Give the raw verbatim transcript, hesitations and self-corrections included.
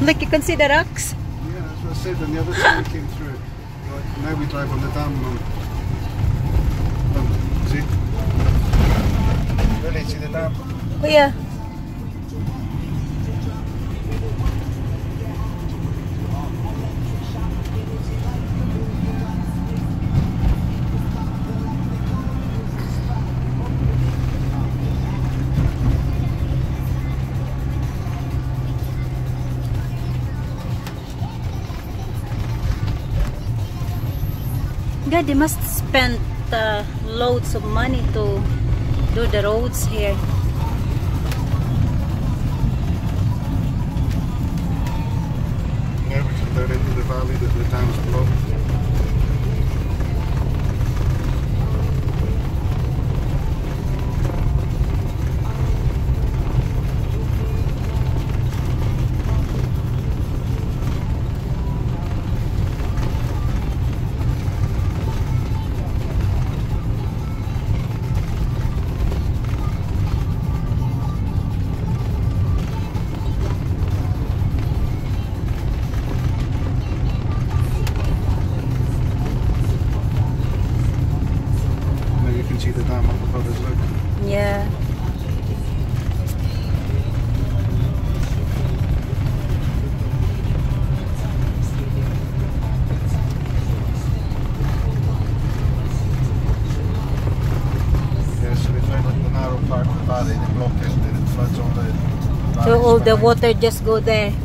Like you can see the rocks? Yeah, that's what I said, and the other time we came through it. Like, now we drive on the dam. And, um, see? Really, see the dam? Oh yeah. God, they must spend uh, loads of money to do the roads here. Yeah, we can down into the valley that the dam's below. See the dam up above us, look. Yeah. Yeah, so we found like the narrow part of the valley, they block it and then it floods all the... So all the water just go there.